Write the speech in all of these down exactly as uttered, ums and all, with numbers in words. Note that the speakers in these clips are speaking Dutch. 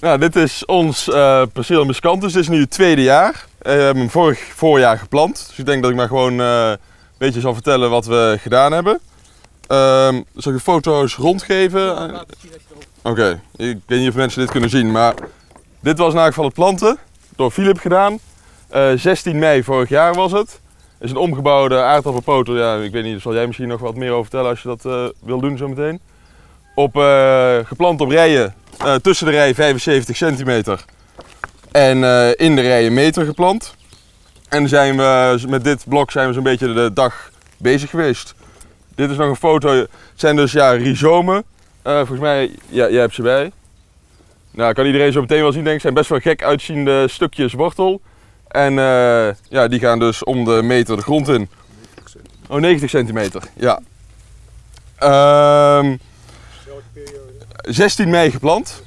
Nou, dit is ons uh, perceel miscanthus. Dit is nu het tweede jaar. Uh, we hebben hem vorig voorjaar geplant. Dus ik denk dat ik maar gewoon uh, een beetje zal vertellen wat we gedaan hebben. Uh, zal ik de foto's rondgeven? Ja, Oké, okay. Ik weet niet of mensen dit kunnen zien, maar dit was in elk geval het planten. Door Philip gedaan. Uh, zestien mei vorig jaar was het. Het is een omgebouwde aardappelpoter. Ja, ik weet niet, daar zal jij misschien nog wat meer over vertellen als je dat uh, wil doen zometeen. Op, uh, geplant op rijen, uh, tussen de rij vijfenzeventig centimeter en uh, in de rij een meter geplant. En zijn we, met dit blok zijn we zo'n beetje de dag bezig geweest. Dit is nog een foto, het zijn dus ja, rhizomen. Uh, volgens mij, ja, jij hebt ze bij. Nou, kan iedereen zo meteen wel zien, denk ik. Het zijn best wel gek uitziende stukjes wortel. En uh, ja, die gaan dus om de meter de grond in. Oh, negentig centimeter, ja. Um, zestien mei geplant.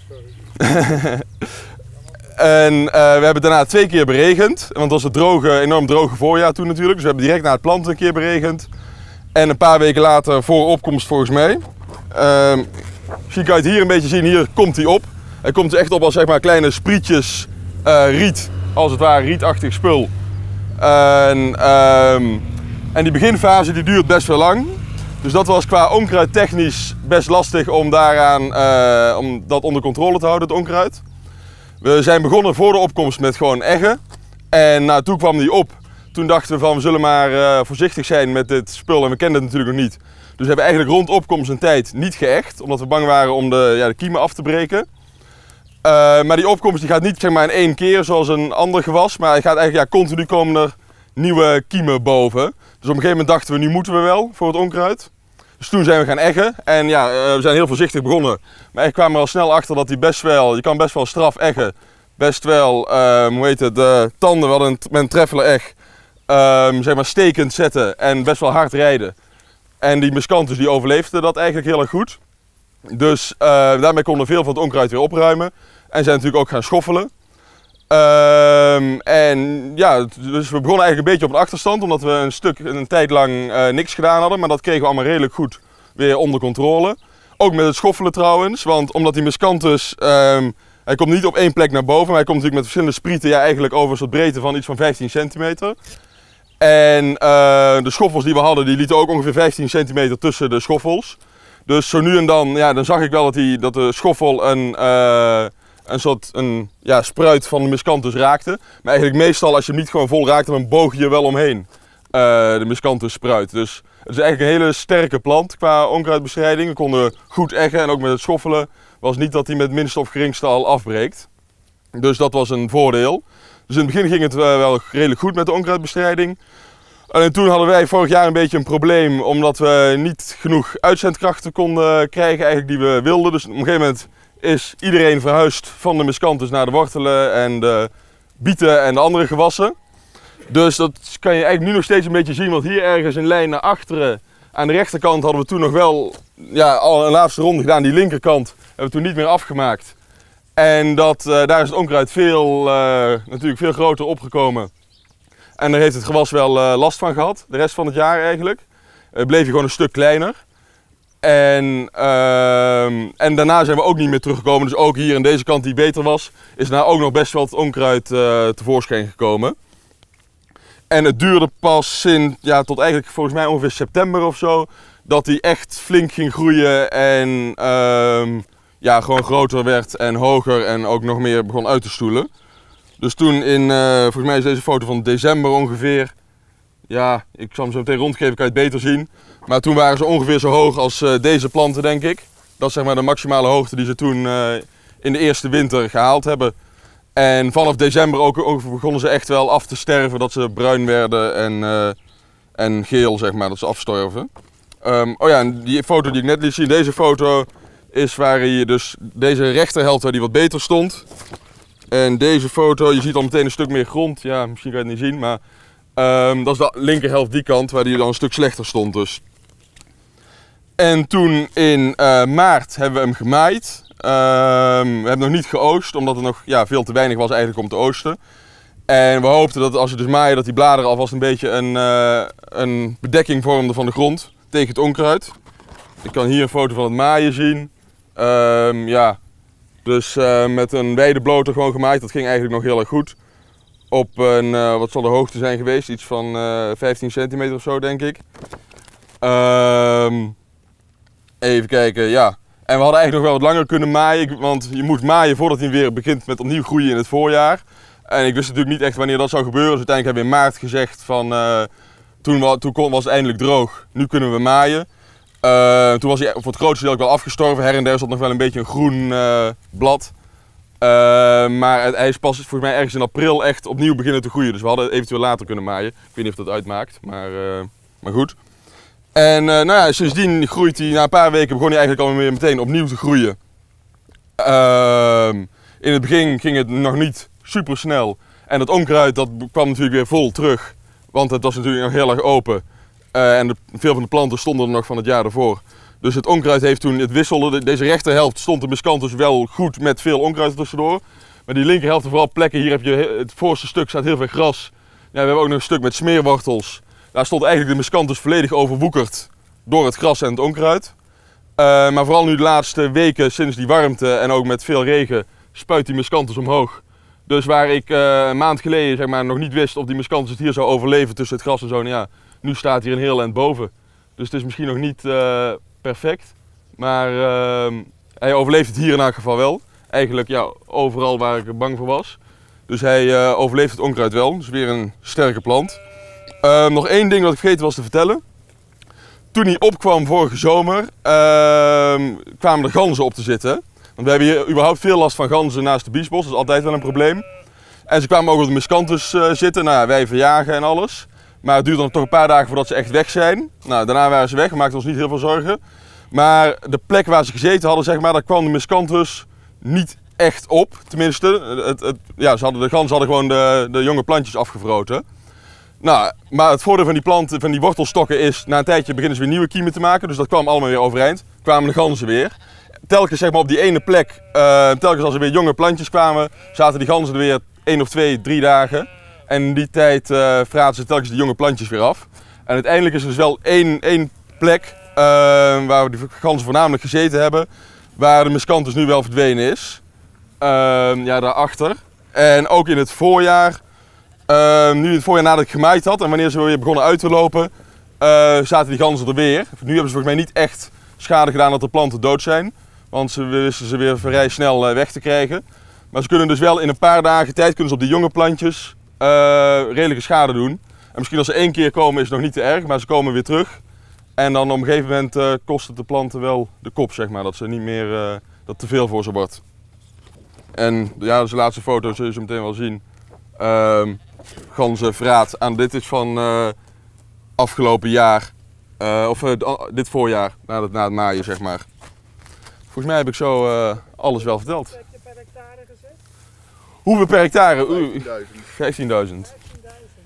En uh, we hebben daarna twee keer beregend. Want het was een droge, enorm droge voorjaar toen natuurlijk. Dus we hebben direct na het planten een keer beregend. En een paar weken later voor opkomst volgens mij. Um, misschien kan je het hier een beetje zien. Hier komt hij op. Hij komt echt op als zeg maar kleine sprietjes uh, riet. Als het ware rietachtig spul. En, um, en die beginfase die duurt best wel lang. Dus dat was qua onkruid technisch best lastig om, daaraan, uh, om dat onder controle te houden, het onkruid. We zijn begonnen voor de opkomst met gewoon eggen. En nou, toen kwam die op. Toen dachten we van we zullen maar uh, voorzichtig zijn met dit spul en we kenden het natuurlijk nog niet. Dus we hebben eigenlijk rond opkomst een tijd niet geëcht. Omdat we bang waren om de, ja, de kiemen af te breken. Uh, maar die opkomst die gaat niet zeg maar, in één keer zoals een ander gewas. Maar hij gaat eigenlijk ja, continu komen er nieuwe kiemen boven. Dus op een gegeven moment dachten we nu moeten we wel voor het onkruid. Dus toen zijn we gaan eggen en ja, we zijn heel voorzichtig begonnen. Maar ik kwam er al snel achter dat hij best wel, je kan best wel straf eggen. Best wel, uh, hoe heet het, de tanden, we hadden met een treffelen egg, um, zeg maar stekend zetten en best wel hard rijden. En die miscanthus die overleefde dat eigenlijk heel erg goed. Dus uh, daarmee konden we veel van het onkruid weer opruimen. En zijn natuurlijk ook gaan schoffelen. Um, en ja, dus we begonnen eigenlijk een beetje op een achterstand, omdat we een stuk, een tijd lang uh, niks gedaan hadden. Maar dat kregen we allemaal redelijk goed weer onder controle. Ook met het schoffelen trouwens, want omdat die miscanthus, um, hij komt niet op één plek naar boven, maar hij komt natuurlijk met verschillende sprieten, ja eigenlijk over een soort breedte van iets van vijftien centimeter. En uh, de schoffels die we hadden, die lieten ook ongeveer vijftien centimeter tussen de schoffels. Dus zo nu en dan, ja, dan zag ik wel dat, die, dat de schoffel een... Uh, een soort een, ja, spruit van de miscanthus raakte. Maar eigenlijk meestal als je hem niet gewoon vol raakte, dan boog je er wel omheen. Uh, de miscanthus spruit. Dus het is eigenlijk een hele sterke plant qua onkruidbestrijding. We konden goed eggen en ook met het schoffelen was niet dat hij met minste of geringste al afbreekt. Dus dat was een voordeel. Dus in het begin ging het wel redelijk goed met de onkruidbestrijding. En toen hadden wij vorig jaar een beetje een probleem omdat we niet genoeg uitzendkrachten konden krijgen eigenlijk die we wilden. Dus op een gegeven moment is iedereen verhuisd van de miscanthus naar de wortelen en de bieten en de andere gewassen. Dus dat kan je eigenlijk nu nog steeds een beetje zien, want hier ergens een lijn naar achteren aan de rechterkant hadden we toen nog wel ja, al een laatste ronde gedaan. Die linkerkant hebben we toen niet meer afgemaakt. En dat, uh, daar is het onkruid veel, uh, natuurlijk veel groter opgekomen. En daar heeft het gewas wel uh, last van gehad, de rest van het jaar eigenlijk. Uh, bleef je gewoon een stuk kleiner. En, uh, en daarna zijn we ook niet meer teruggekomen, dus ook hier aan deze kant die beter was, is daarna ook nog best wel het onkruid uh, tevoorschijn gekomen. En het duurde pas in, ja, tot eigenlijk volgens mij ongeveer september of zo, dat hij echt flink ging groeien en uh, ja, gewoon groter werd en hoger en ook nog meer begon uit te stoelen. Dus toen in, uh, volgens mij is deze foto van december ongeveer, ja, ik zal hem zo meteen rondgeven, kan je het beter zien. Maar toen waren ze ongeveer zo hoog als uh, deze planten, denk ik. Dat is zeg maar de maximale hoogte die ze toen uh, in de eerste winter gehaald hebben. En vanaf december ook, ook begonnen ze echt wel af te sterven, dat ze bruin werden en, uh, en geel, zeg maar, dat ze afstorven. Um, oh ja, en die foto die ik net liet zien, deze foto is waar je dus deze rechterhelft waar die wat beter stond. En deze foto, je ziet al meteen een stuk meer grond, ja, misschien kan je het niet zien, maar um, dat is de linkerhelft die kant waar die dan een stuk slechter stond dus. En toen in uh, maart hebben we hem gemaaid. Um, we hebben nog niet geoogst, omdat het nog ja, veel te weinig was eigenlijk om te oosten. En we hoopten dat als je dus maaien, dat die bladeren alvast een beetje een, uh, een bedekking vormden van de grond tegen het onkruid. Ik kan hier een foto van het maaien zien. Um, ja, Dus uh, met een weidebloter gewoon gemaaid, dat ging eigenlijk nog heel erg goed. Op een, uh, wat zal de hoogte zijn geweest, iets van uh, vijftien centimeter of zo denk ik. Uh, even kijken, ja. En we hadden eigenlijk nog wel wat langer kunnen maaien, want je moet maaien voordat hij weer begint met opnieuw groeien in het voorjaar. En ik wist natuurlijk niet echt wanneer dat zou gebeuren, dus uiteindelijk hebben we in maart gezegd van, uh, toen, we, toen kon, was het eindelijk droog, nu kunnen we maaien. Uh, toen was hij voor het grootste deel ook wel afgestorven, her en der zat nog wel een beetje een groen uh, blad. Uh, maar hij is pas volgens mij ergens in april echt opnieuw beginnen te groeien, dus we hadden eventueel later kunnen maaien. Ik weet niet of dat uitmaakt, maar, uh, maar goed. En uh, nou ja, sindsdien groeit hij, na een paar weken begon hij eigenlijk alweer meteen opnieuw te groeien. Uh, in het begin ging het nog niet super snel en dat onkruid dat kwam natuurlijk weer vol terug, want het was natuurlijk nog heel erg open. Uh, en de, veel van de planten stonden er nog van het jaar ervoor. Dus het onkruid heeft toen, het wisselde, deze rechterhelft stond de miscanthus wel goed met veel onkruid er tussendoor. Maar die linkerhelft, vooral plekken, hier heb je, het voorste stuk staat heel veel gras. Ja, we hebben ook nog een stuk met smeerwortels. Daar stond eigenlijk de miscanthus volledig overwoekerd door het gras en het onkruid. Uh, maar vooral nu de laatste weken, sinds die warmte en ook met veel regen, spuit die miscanthus omhoog. Dus waar ik uh, een maand geleden zeg maar, nog niet wist of die miscanthus het hier zou overleven tussen het gras en zo, nou ja, nu staat hier een heel eind boven. Dus het is misschien nog niet uh, perfect, maar uh, hij overleeft het hier in elk geval wel. Eigenlijk ja, overal waar ik er bang voor was. Dus hij uh, overleeft het onkruid wel, dus weer een sterke plant. Uh, nog één ding wat ik vergeten was te vertellen. Toen hij opkwam vorige zomer, uh, kwamen er ganzen op te zitten. Want we hebben hier überhaupt veel last van ganzen naast de biesbos, dat is altijd wel een probleem. En ze kwamen ook op de miscanthus uh, zitten, nou ja, wij verjagen en alles. Maar het duurde dan toch een paar dagen voordat ze echt weg zijn. Nou, daarna waren ze weg, we maakten ons niet heel veel zorgen. Maar de plek waar ze gezeten hadden, zeg maar, daar kwam de miscanthus niet echt op. Tenminste, het, het, ja, ze hadden, de ganzen hadden gewoon de, de jonge plantjes afgevroten. Nou, maar het voordeel van die planten, van die wortelstokken is, na een tijdje beginnen ze weer nieuwe kiemen te maken. Dus dat kwam allemaal weer overeind. Kwamen de ganzen weer. Telkens zeg maar, op die ene plek, uh, telkens als er weer jonge plantjes kwamen, zaten die ganzen er weer één of twee, drie dagen. En in die tijd uh, vraten ze telkens de jonge plantjes weer af. En uiteindelijk is er dus wel één, één plek uh, waar we de ganzen voornamelijk gezeten hebben, waar de miscanthus nu wel verdwenen is. Uh, ja, daarachter. En ook in het voorjaar, uh, nu in het voorjaar nadat ik gemaaid had en wanneer ze weer begonnen uit te lopen, uh, zaten die ganzen er weer. Nu hebben ze volgens mij niet echt schade gedaan dat de planten dood zijn, want ze wisten ze weer vrij snel uh, weg te krijgen. Maar ze kunnen dus wel in een paar dagen tijd kunnen ze op die jonge plantjes Uh, redelijke schade doen. En misschien als ze één keer komen is het nog niet te erg, maar ze komen weer terug. En dan op een gegeven moment uh, kost het de planten wel de kop, zeg maar. Dat ze niet meer, uh, dat het te veel voor ze wordt. En ja, dus de laatste foto zul je zo meteen wel zien. Uh, ganzenvraat aan dit is van uh, afgelopen jaar. Uh, of uh, dit voorjaar, na het, na het maaien, zeg maar. Volgens mij heb ik zo uh, alles wel verteld. Heb je per hectare gezet? Hoeveel per hectare? vijftienduizend. vijftienduizend.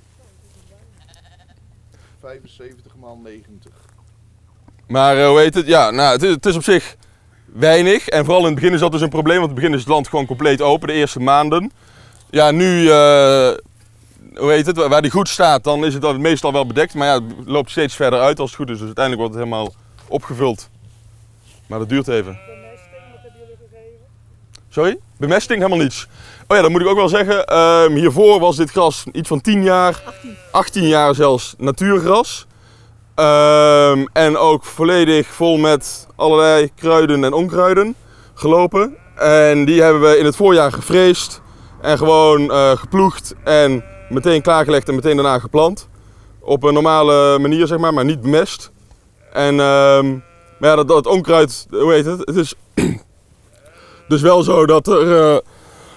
vijfenzeventig maal negentig. Maar uh, hoe heet het? Ja, nou, het is, het is op zich weinig. En vooral in het begin is dat dus een probleem, want in het begin is het land gewoon compleet open, de eerste maanden. Ja, nu, uh, hoe heet het, waar die goed staat, dan is het meestal wel bedekt. Maar ja, het loopt steeds verder uit als het goed is, dus uiteindelijk wordt het helemaal opgevuld. Maar dat duurt even. Bemesting, wat hebben jullie gegeven? Sorry? Bemesting? Helemaal niets. Oh ja, dat moet ik ook wel zeggen. Uh, hiervoor was dit gras iets van tien jaar, achttien jaar zelfs natuurgras. Uh, en ook volledig vol met allerlei kruiden en onkruiden gelopen. En die hebben we in het voorjaar gefreesd en gewoon uh, geploegd en meteen klaargelegd en meteen daarna geplant. Op een normale manier, zeg maar, maar niet bemest. En uh, maar ja, dat, dat onkruid, hoe heet het? Het is dus wel zo dat er, uh,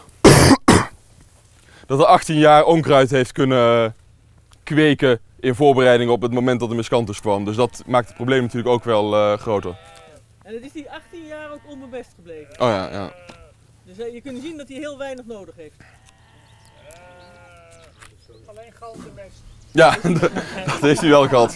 dat er achttien jaar onkruid heeft kunnen kweken in voorbereiding op het moment dat de miscanthus kwam. Dus dat maakt het probleem natuurlijk ook wel uh, groter. En het is die achttien jaar ook onbemest gebleven. Oh ja, ja. Dus uh, je kunt zien dat hij heel weinig nodig heeft. Alleen ganzenmest. Ja, dat heeft hij wel gehad.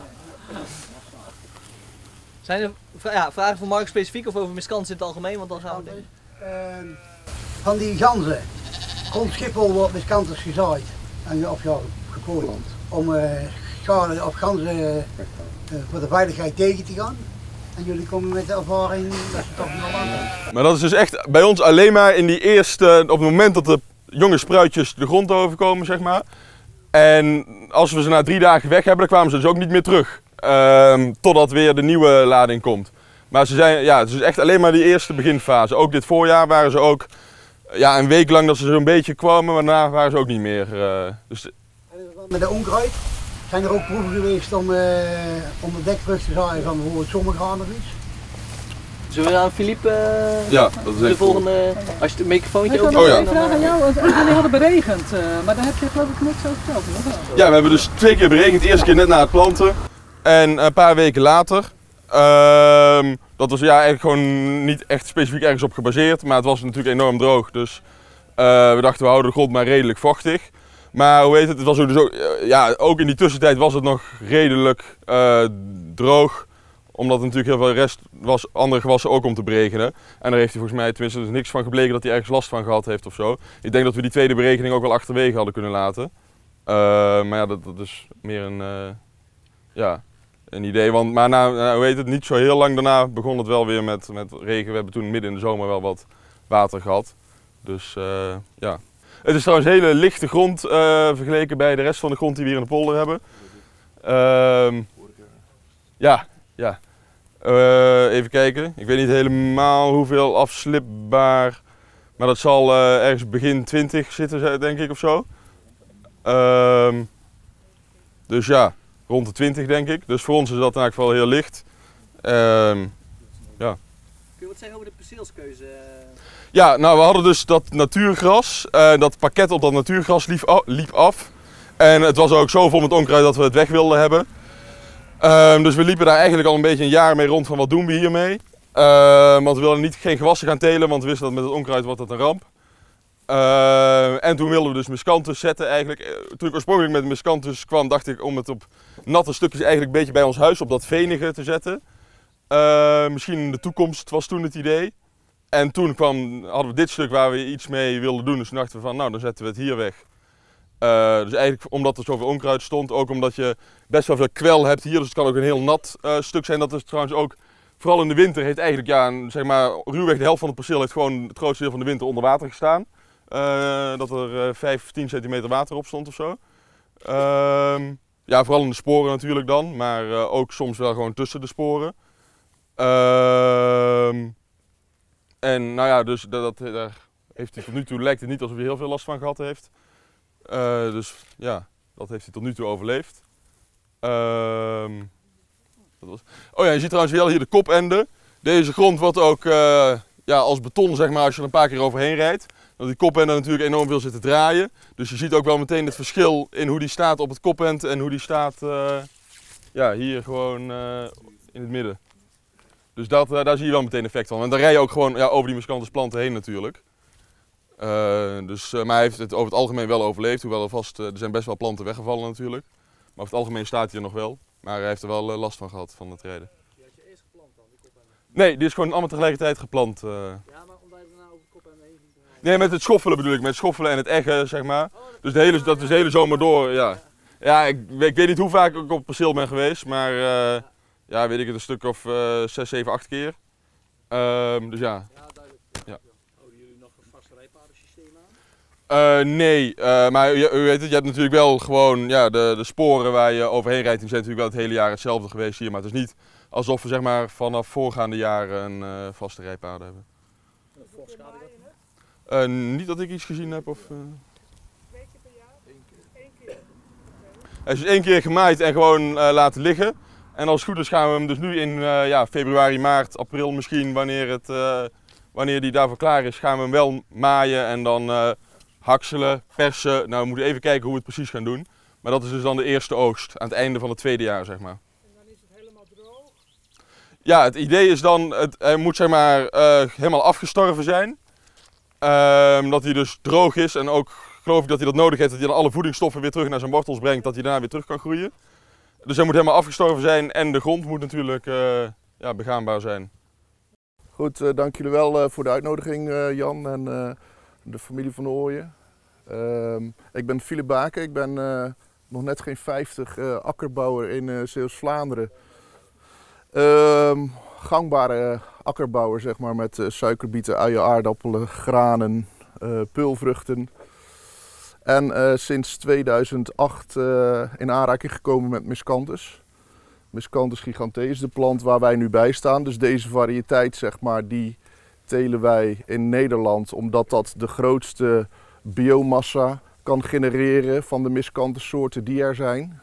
Zijn er vra ja, vragen voor Mark specifiek of over miscanthus in het algemeen? Want dan gaan we Uh, van die ganzen. Rond Schiphol wordt miscanthus gezaaid en of ja, geplant om uh, schade op ganzen uh, voor de veiligheid tegen te gaan. En jullie komen met de ervaring dat ze toch nog langer. Maar dat is dus echt bij ons alleen maar in die eerste, op het moment dat de jonge spruitjes de grond overkomen, zeg maar. En als we ze na drie dagen weg hebben, dan kwamen ze dus ook niet meer terug. Um, totdat weer de nieuwe lading komt. Maar ze zijn, ja, het is echt alleen maar die eerste beginfase. Ook dit voorjaar waren ze ook ja, een week lang dat ze zo'n beetje kwamen, maar daarna waren ze ook niet meer. Uh, dus... Met de onkruid zijn er ook proeven geweest om, uh, om de dekbrug te zaaien van bijvoorbeeld zomergraan of iets? Zullen we aan Philippe uh, ja, dat is de volgende, als je het microfoontje ook. Oh ja. Ik vraag aan jou, want jullie hadden beregend, uh, maar daar heb je geloof ik niks over verteld. Hè? Ja, we hebben dus twee keer beregend. De eerste keer net na het planten en een paar weken later. Um, dat was ja, eigenlijk gewoon niet echt specifiek ergens op gebaseerd, maar het was natuurlijk enorm droog. Dus uh, we dachten we houden de grond maar redelijk vochtig. Maar hoe heet het, het was ook, dus ook, ja, ook in die tussentijd was het nog redelijk uh, droog. Omdat er natuurlijk heel veel rest was, andere gewassen ook om te beregenen. En daar heeft hij volgens mij tenminste dus niks van gebleken dat hij ergens last van gehad heeft of zo. Ik denk dat we die tweede berekening ook wel achterwege hadden kunnen laten. Uh, maar ja, dat, dat is meer een, uh, ja, een idee. Want, maar na, na, hoe heet het, niet zo heel lang daarna begon het wel weer met, met regen. We hebben toen midden in de zomer wel wat water gehad. Dus uh, ja. Het is trouwens hele lichte grond uh, vergeleken bij de rest van de grond die we hier in de polder hebben. Uh, ja, ja. Uh, even kijken. Ik weet niet helemaal hoeveel afslipbaar, maar dat zal uh, ergens begin twintig zitten, denk ik, of zo. Uh, dus ja, rond de twintig denk ik. Dus voor ons is dat in elk geval heel licht. Uh, ja. Kun je wat zeggen over de perceelskeuze? Ja, nou we hadden dus dat natuurgras, uh, dat pakket op dat natuurgras liep, liep af. En het was ook zo vol met onkruid dat we het weg wilden hebben. Uh, dus we liepen daar eigenlijk al een beetje een jaar mee rond van wat doen we hiermee. Uh, want we wilden niet, geen gewassen gaan telen, want we wisten dat met het onkruid wordt dat een ramp. Uh, en toen wilden we dus miscanthus zetten eigenlijk. Toen ik oorspronkelijk met miscanthus kwam, dacht ik om het op natte stukjes eigenlijk een beetje bij ons huis op dat venige te zetten. Uh, misschien in de toekomst was toen het idee. En toen kwam, hadden we dit stuk waar we iets mee wilden doen, dus toen dachten we van nou dan zetten we het hier weg. Uh, dus eigenlijk omdat er zoveel onkruid stond, ook omdat je best wel veel kwel hebt hier, dus het kan ook een heel nat uh, stuk zijn. Dat is trouwens ook, vooral in de winter, heeft eigenlijk ja, een, zeg maar, ruwweg de helft van het perceel heeft gewoon het grootste deel van de winter onder water gestaan. Uh, dat er uh, vijf, tien centimeter water op stond of zo. Uh, ja, vooral in de sporen natuurlijk dan, maar uh, ook soms wel gewoon tussen de sporen. Uh, en nou ja, dus dat, dat, daar heeft hij tot nu toe, lijkt het niet alsof hij heel veel last van gehad heeft. Uh, dus ja, dat heeft hij tot nu toe overleefd. Uh, dat was... Oh ja, je ziet trouwens wel hier de kopende. Deze grond wordt ook uh, ja, als beton, zeg maar, als je er een paar keer overheen rijdt. Dat die kopende natuurlijk enorm veel zit te draaien. Dus je ziet ook wel meteen het verschil in hoe die staat op het kopend en hoe die staat uh, ja, hier gewoon uh, in het midden. Dus dat, uh, daar zie je wel meteen effect van. En dan rij je ook gewoon ja, over die miscanthus planten heen natuurlijk. Uh, dus, uh, maar hij heeft het over het algemeen wel overleefd, hoewel er vast, uh, er zijn best wel planten weggevallen natuurlijk. Maar over het algemeen staat hij er nog wel. Maar hij heeft er wel uh, last van gehad, van het rijden. Die had je eerst geplant dan, die kopende? Nee, die is gewoon allemaal tegelijkertijd geplant. Uh. Ja, maar omdat je daarna over de kopende heen ging draaien. Nee, met het schoffelen bedoel ik, met het schoffelen en het eggen, zeg maar. Dus de hele, dat is de hele zomer door, ja. Ja, ik, ik weet niet hoe vaak ik op het perceel ben geweest, maar uh, ja, weet ik het, een stuk of uh, zes, zeven, acht keer. Uh, dus ja. Ja, duidelijk. Ja. Houden jullie nog een vaste rijpaardensysteem aan? Uh, nee, uh, maar u, u weet het, je hebt natuurlijk wel gewoon ja, de, de sporen waar je overheen rijdt, die zijn natuurlijk wel het hele jaar hetzelfde geweest hier. Maar het is niet alsof we zeg maar, vanaf voorgaande jaren een uh, vaste rijpaarden hebben. Uh, niet dat ik iets gezien heb of... Uh... Twee keer per jaar? Eén keer. Eén keer. Hij is dus één keer gemaaid en gewoon uh, laten liggen. En als het goed is gaan we hem dus nu in uh, ja, februari, maart, april misschien, wanneer, het, uh, wanneer die daarvoor klaar is, gaan we hem wel maaien en dan uh, hakselen, persen. Nou, we moeten even kijken hoe we het precies gaan doen. Maar dat is dus dan de eerste oogst, aan het einde van het tweede jaar, zeg maar. En dan is het helemaal droog? Ja, het idee is dan, het, hij moet zeg maar uh, helemaal afgestorven zijn. Uh, dat hij dus droog is en ook geloof ik dat hij dat nodig heeft, dat hij dan alle voedingsstoffen weer terug naar zijn wortels brengt, dat hij daarna weer terug kan groeien. Dus hij moet helemaal afgestorven zijn en de grond moet natuurlijk uh, ja, begaanbaar zijn. Goed, uh, dank jullie wel uh, voor de uitnodiging uh, Jan en uh, de familie van Ooyen. Uh, ik ben Philippe Baken, ik ben uh, nog net geen vijftig uh, akkerbouwer in uh, Zeeuws-Vlaanderen. Uh, gangbare akkerbouwer, zeg maar, met uh, suikerbieten, uien, aardappelen, granen, uh, peulvruchten. En uh, sinds tweeduizend acht uh, in aanraking gekomen met Miscanthus. Miscanthus giganteus, de plant waar wij nu bij staan. Dus deze variëteit, zeg maar, die telen wij in Nederland omdat dat de grootste biomassa kan genereren van de Miscanthus soorten die er zijn.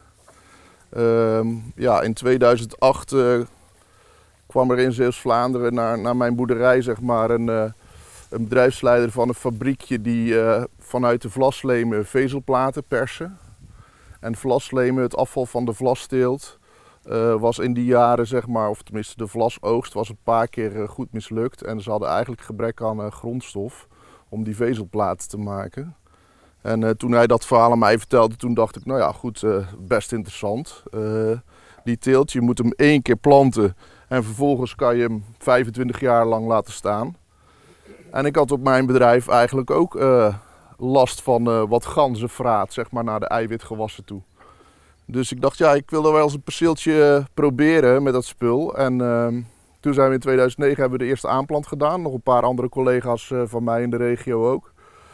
Um, ja, in tweeduizend acht uh, kwam er in Zeeuws-Vlaanderen naar, naar mijn boerderij, zeg maar, een, uh, een bedrijfsleider van een fabriekje die uh, vanuit de vlaslemen vezelplaten persen. En vlaslemen, het afval van de vlasteelt, uh, was in die jaren, zeg maar, of tenminste de vlasoogst, was een paar keer uh, goed mislukt. En ze hadden eigenlijk gebrek aan uh, grondstof om die vezelplaten te maken. En uh, toen hij dat verhaal aan mij vertelde, toen dacht ik, nou ja, goed, uh, best interessant. Uh, die teelt, je moet hem één keer planten en vervolgens kan je hem vijfentwintig jaar lang laten staan. En ik had op mijn bedrijf eigenlijk ook uh, last van uh, wat ganzenvraat, zeg maar, naar de eiwitgewassen toe. Dus ik dacht, ja, ik wil er wel eens een perceeltje proberen met dat spul. En uh, toen zijn we in tweeduizend negen hebben we de eerste aanplant gedaan. Nog een paar andere collega's uh, van mij in de regio ook.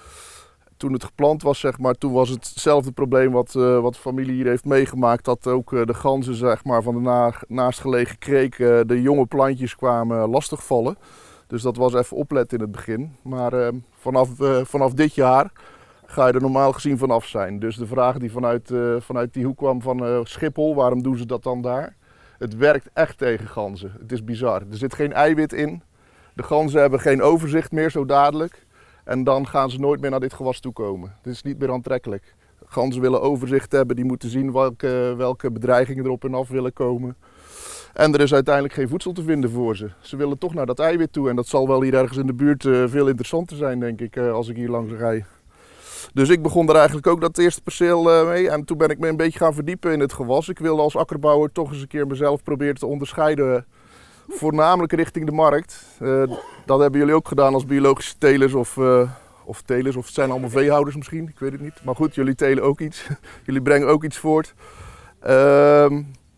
Toen het geplant was, zeg maar, toen was het hetzelfde probleem wat, uh, wat de familie hier heeft meegemaakt. Dat ook uh, de ganzen, zeg maar, van de na, naastgelegen kreek uh, de jonge plantjes kwamen lastigvallen. Dus dat was even opletten in het begin. Maar uh, vanaf, uh, vanaf dit jaar ga je er normaal gezien vanaf zijn. Dus de vraag die vanuit, uh, vanuit die hoek kwam van uh, Schiphol, waarom doen ze dat dan daar? Het werkt echt tegen ganzen. Het is bizar. Er zit geen eiwit in. De ganzen hebben geen overzicht meer zo dadelijk. En dan gaan ze nooit meer naar dit gewas toe komen. Het is niet meer aantrekkelijk. Ganzen willen overzicht hebben, die moeten zien welke, welke bedreigingen erop en af willen komen. En er is uiteindelijk geen voedsel te vinden voor ze. Ze willen toch naar dat eiwit toe en dat zal wel hier ergens in de buurt uh, veel interessanter zijn, denk ik, uh, als ik hier langs rij. Dus ik begon er eigenlijk ook dat eerste perceel uh, mee en toen ben ik me een beetje gaan verdiepen in het gewas. Ik wilde als akkerbouwer toch eens een keer mezelf proberen te onderscheiden. Voornamelijk richting de markt. Uh, dat hebben jullie ook gedaan als biologische telers of, uh, of telers, of het zijn allemaal veehouders misschien, ik weet het niet. Maar goed, jullie telen ook iets. Jullie brengen ook iets voort. Uh,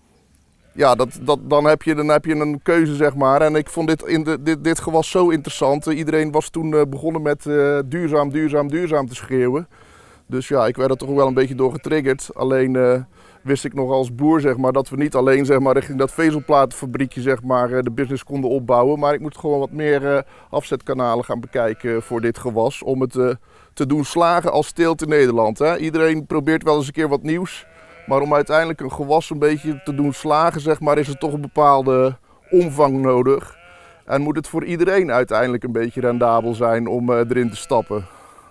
ja, dat, dat, dan, heb je, dan heb je een keuze, zeg maar. En ik vond dit, in de, dit, dit gewas zo interessant. Uh, iedereen was toen uh, begonnen met uh, duurzaam, duurzaam, duurzaam te schreeuwen. Dus ja, ik werd er toch wel een beetje door getriggerd. Alleen uh, wist ik nog als boer, zeg maar, dat we niet alleen, zeg maar, richting dat vezelplatenfabriekje, zeg maar, de business konden opbouwen. Maar ik moet gewoon wat meer uh, afzetkanalen gaan bekijken voor dit gewas. Om het uh, te doen slagen als teelt in Nederland. Hè. Iedereen probeert wel eens een keer wat nieuws. Maar om uiteindelijk een gewas een beetje te doen slagen, zeg maar, is er toch een bepaalde omvang nodig. En moet het voor iedereen uiteindelijk een beetje rendabel zijn om uh, erin te stappen.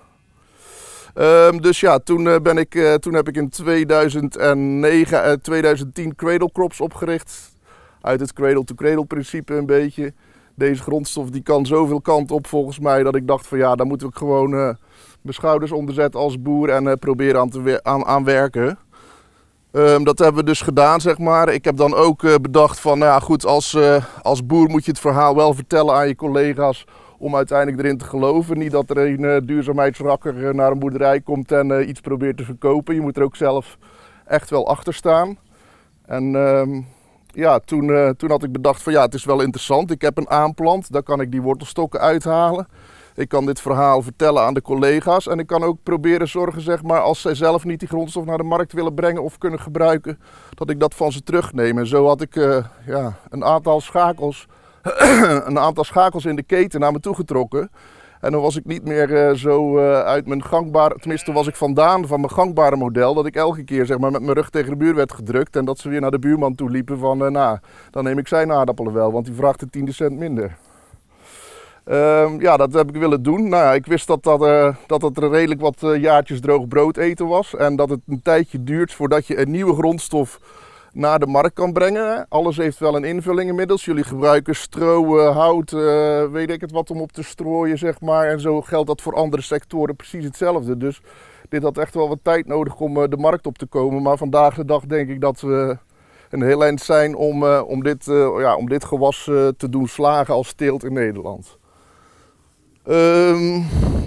Um, dus ja, toen, uh, ben ik, uh, toen heb ik in tweeduizend negen, uh, tweeduizend tien Cradle Crops opgericht. Uit het cradle-to-cradle principe een beetje. Deze grondstof die kan zoveel kanten op volgens mij dat ik dacht van ja, daar moet ik gewoon uh, mijn schouders onder zetten als boer en uh, proberen aan, te aan, aan werken. Um, dat hebben we dus gedaan, zeg maar. Ik heb dan ook uh, bedacht van, nou ja, goed, als, uh, als boer moet je het verhaal wel vertellen aan je collega's om uiteindelijk erin te geloven. Niet dat er een uh, duurzaamheidsrakker uh, naar een boerderij komt en uh, iets probeert te verkopen. Je moet er ook zelf echt wel achter staan. En um, ja, toen, uh, toen had ik bedacht van ja, het is wel interessant. Ik heb een aanplant, daar kan ik die wortelstokken uithalen. Ik kan dit verhaal vertellen aan de collega's en ik kan ook proberen zorgen, zeg maar, als zij zelf niet die grondstof naar de markt willen brengen of kunnen gebruiken, dat ik dat van ze terugneem. En zo had ik uh, ja, een aantal schakels, een aantal schakels in de keten naar me toe getrokken. En dan was ik niet meer uh, zo uh, uit mijn gangbare, tenminste toen was ik vandaan van mijn gangbare model, dat ik elke keer, zeg maar, met mijn rug tegen de buur werd gedrukt en dat ze weer naar de buurman toe liepen van, uh, nou, dan neem ik zijn aardappelen wel, want die vraagt er tien cent minder. Um, ja, dat heb ik willen doen. Nou ja, ik wist dat dat, uh, dat het er redelijk wat uh, jaartjes droog brood eten was. En dat het een tijdje duurt voordat je een nieuwe grondstof naar de markt kan brengen. Alles heeft wel een invulling inmiddels. Jullie gebruiken stro, uh, hout, uh, weet ik het wat om op te strooien, zeg maar. En zo geldt dat voor andere sectoren precies hetzelfde. Dus dit had echt wel wat tijd nodig om uh, de markt op te komen. Maar vandaag de dag denk ik dat we een heel eind zijn om, uh, om, dit, uh, ja, om dit gewas uh, te doen slagen als teelt in Nederland. Um,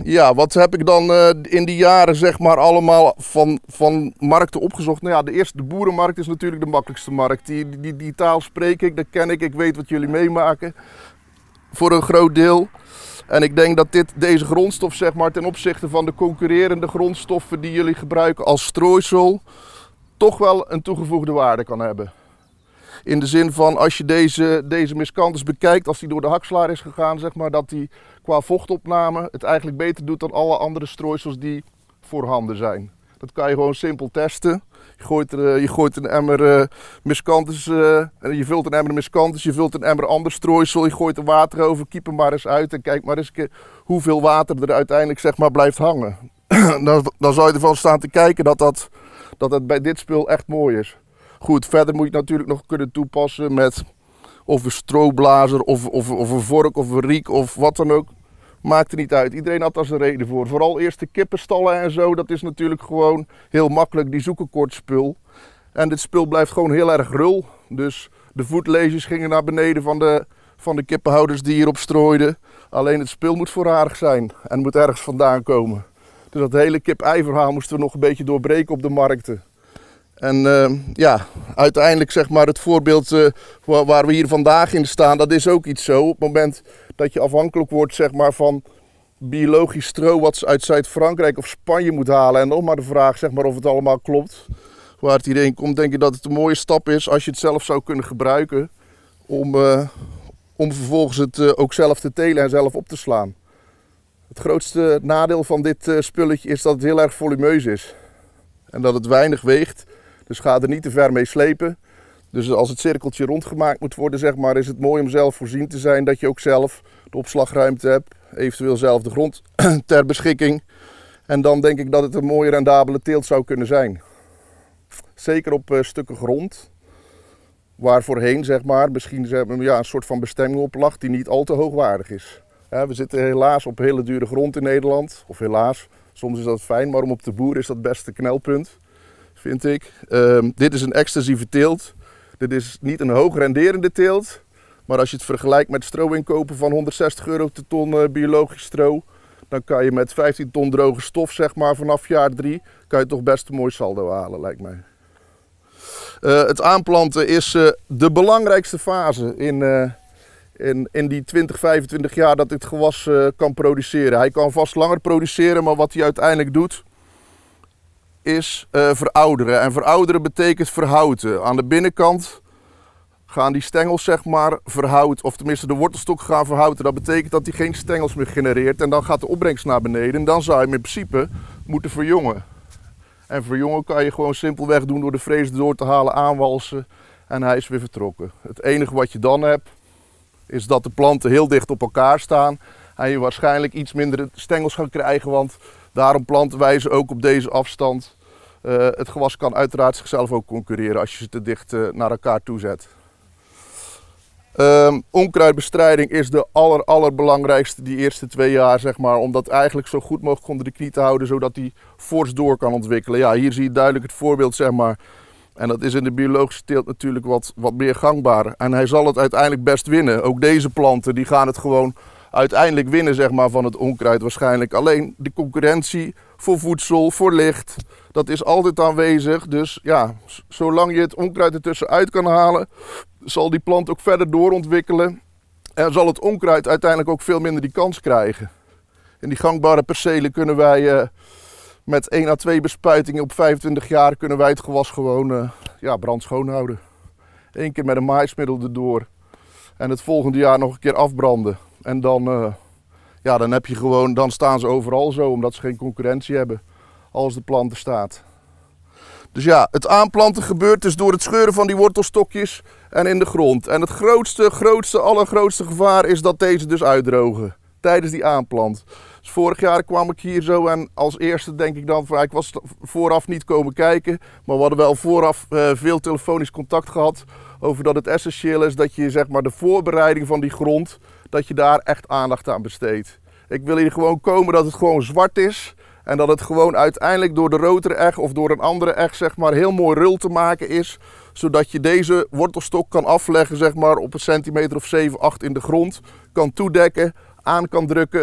ja, wat heb ik dan uh, in die jaren zeg maar allemaal van, van markten opgezocht? Nou ja, de eerste, de boerenmarkt is natuurlijk de makkelijkste markt. Die, die, die, die taal spreek ik, dat ken ik, ik weet wat jullie meemaken. Voor een groot deel. En ik denk dat dit, deze grondstof zeg maar, ten opzichte van de concurrerende grondstoffen die jullie gebruiken als strooisel, toch wel een toegevoegde waarde kan hebben. In de zin van, als je deze, deze miscanthus bekijkt, als die door de hakslaar is gegaan, zeg maar, dat die qua vochtopname het eigenlijk beter doet dan alle andere strooisels die voorhanden zijn. Dat kan je gewoon simpel testen. Je gooit, er, je gooit een emmer uh, miscanthus, uh, je vult een emmer miscanthus, je vult een emmer ander strooisel, je gooit er water over, kiep hem maar eens uit en kijk maar eens hoeveel water er uiteindelijk zeg maar, blijft hangen. dan, dan zou je ervan staan te kijken dat dat, dat dat bij dit spul echt mooi is. Goed, verder moet je het natuurlijk nog kunnen toepassen met of een strooblazer of, of, of een vork of een riek of wat dan ook. Maakt er niet uit. Iedereen had daar zijn reden voor. Vooral eerst de kippenstallen en zo, dat is natuurlijk gewoon heel makkelijk. Die zoeken kort spul. En dit spul blijft gewoon heel erg rul. Dus de voetleges gingen naar beneden van de, van de kippenhouders die hierop strooiden. Alleen het spul moet voorradig zijn en moet ergens vandaan komen. Dus dat hele kip-ei verhaal moesten we nog een beetje doorbreken op de markten. En uh, ja, uiteindelijk zeg maar het voorbeeld uh, waar, waar we hier vandaag in staan, dat is ook iets zo. Op het moment dat je afhankelijk wordt zeg maar, van biologisch stro wat ze uit Zuid-Frankrijk of Spanje moet halen. En nog maar de vraag zeg maar, of het allemaal klopt. Waar het hierheen komt, denk ik dat het een mooie stap is als je het zelf zou kunnen gebruiken. Om, uh, om vervolgens het uh, ook zelf te telen en zelf op te slaan. Het grootste nadeel van dit uh, spulletje is dat het heel erg volumeus is. En dat het weinig weegt. Dus ga er niet te ver mee slepen. Dus als het cirkeltje rondgemaakt moet worden, zeg maar, is het mooi om zelf voorzien te zijn dat je ook zelf de opslagruimte hebt. Eventueel zelf de grond ter beschikking. En dan denk ik dat het een mooie rendabele teelt zou kunnen zijn. Zeker op uh, stukken grond. Waar voorheen, zeg maar, misschien zeg maar, ja, een soort van bestemming op lag die niet al te hoogwaardig is. Ja, we zitten helaas op hele dure grond in Nederland. Of helaas, soms is dat fijn, maar om op te boeren is dat het beste knelpunt. Vind ik. Um, dit is een extensieve teelt. Dit is niet een hoog renderende teelt. Maar als je het vergelijkt met stro-inkopen van honderdzestig euro per ton uh, biologisch stro. Dan kan je met vijftien ton droge stof, zeg maar, vanaf jaar drie, kan je toch best een mooi saldo halen, lijkt mij. Uh, het aanplanten is uh, de belangrijkste fase in, uh, in, in die twintig, vijfentwintig jaar dat dit gewas uh, kan produceren. Hij kan vast langer produceren, maar wat hij uiteindelijk doet, is uh, verouderen. En verouderen betekent verhouten. Aan de binnenkant gaan die stengels zeg maar verhouten, of tenminste de wortelstokken gaan verhouten. Dat betekent dat hij geen stengels meer genereert en dan gaat de opbrengst naar beneden. En dan zou je hem in principe moeten verjongen. En verjongen kan je gewoon simpelweg doen door de frees door te halen, aanwalsen en hij is weer vertrokken. Het enige wat je dan hebt is dat de planten heel dicht op elkaar staan en je waarschijnlijk iets minder stengels gaat krijgen, want daarom planten wij ze ook op deze afstand. Uh, het gewas kan uiteraard zichzelf ook concurreren als je ze te dicht uh, naar elkaar toe zet. Um, onkruidbestrijding is de aller, allerbelangrijkste die eerste twee jaar, zeg maar, om dat eigenlijk zo goed mogelijk onder de knie te houden, zodat die fors door kan ontwikkelen. Ja, hier zie je duidelijk het voorbeeld, zeg maar. En dat is in de biologische teelt natuurlijk wat, wat meer gangbaar. En hij zal het uiteindelijk best winnen. Ook deze planten die gaan het gewoon uiteindelijk winnen, zeg maar, van het onkruid waarschijnlijk. Alleen de concurrentie voor voedsel, voor licht, dat is altijd aanwezig. Dus ja, zolang je het onkruid ertussen uit kan halen, zal die plant ook verder doorontwikkelen. En zal het onkruid uiteindelijk ook veel minder die kans krijgen. In die gangbare percelen kunnen wij uh, met één à twee bespuitingen op vijfentwintig jaar kunnen wij het gewas gewoon uh, ja, brandschoon houden. Eén keer met een maïsmiddel erdoor. En het volgende jaar nog een keer afbranden. En dan, uh, ja, dan, heb je gewoon, dan staan ze overal zo, omdat ze geen concurrentie hebben als de plant er staat. Dus ja, het aanplanten gebeurt dus door het scheuren van die wortelstokjes en in de grond. En het grootste, grootste, allergrootste gevaar is dat deze dus uitdrogen tijdens die aanplant. Dus vorig jaar kwam ik hier zo en als eerste denk ik dan, ik was vooraf niet komen kijken, maar we hadden wel vooraf uh, veel telefonisch contact gehad over dat het essentieel is dat je, zeg maar, de voorbereiding van die grond, dat je daar echt aandacht aan besteedt. Ik wil hier gewoon komen dat het gewoon zwart is. En dat het gewoon uiteindelijk door de roter-eg of door een andere eg, zeg maar, heel mooi rul te maken is. Zodat je deze wortelstok kan afleggen, zeg maar, op een centimeter of zeven, acht in de grond. Kan toedekken, aan kan drukken.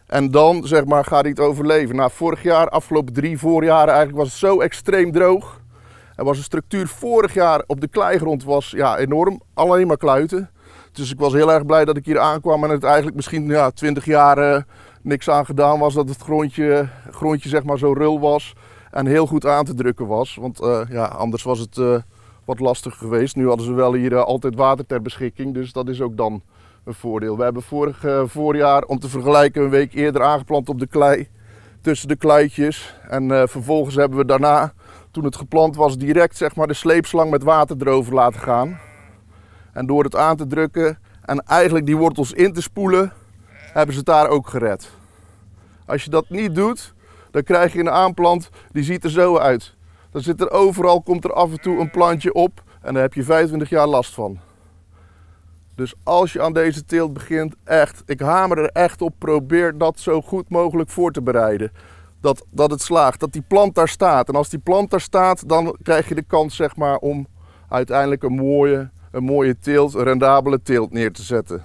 En dan zeg maar gaat hij het overleven. Nou, vorig jaar, afgelopen drie voorjaren eigenlijk was het zo extreem droog. Er was een structuur vorig jaar op de kleigrond was ja, enorm, alleen maar kluiten. Dus ik was heel erg blij dat ik hier aankwam en het eigenlijk misschien ja, twintig jaar uh, niks aan gedaan was. Dat het grondje, grondje zeg maar zo rul was en heel goed aan te drukken was. Want uh, ja, anders was het uh, wat lastig geweest. Nu hadden ze wel hier uh, altijd water ter beschikking, dus dat is ook dan een voordeel. We hebben vorig uh, voorjaar, om te vergelijken, een week eerder aangeplant op de klei. Tussen de kluitjes. En uh, vervolgens hebben we daarna, toen het geplant was, direct zeg maar, de sleepslang met water erover laten gaan. En door het aan te drukken en eigenlijk die wortels in te spoelen, hebben ze het daar ook gered. Als je dat niet doet, dan krijg je een aanplant die ziet er zo uit. Dan zit er overal, komt er af en toe een plantje op en daar heb je vijfentwintig jaar last van. Dus als je aan deze teelt begint, echt, ik hamer er echt op, probeer dat zo goed mogelijk voor te bereiden. Dat, dat het slaagt, dat die plant daar staat. En als die plant daar staat, dan krijg je de kans zeg maar, om uiteindelijk een mooie, een mooie teelt, een rendabele teelt neer te zetten.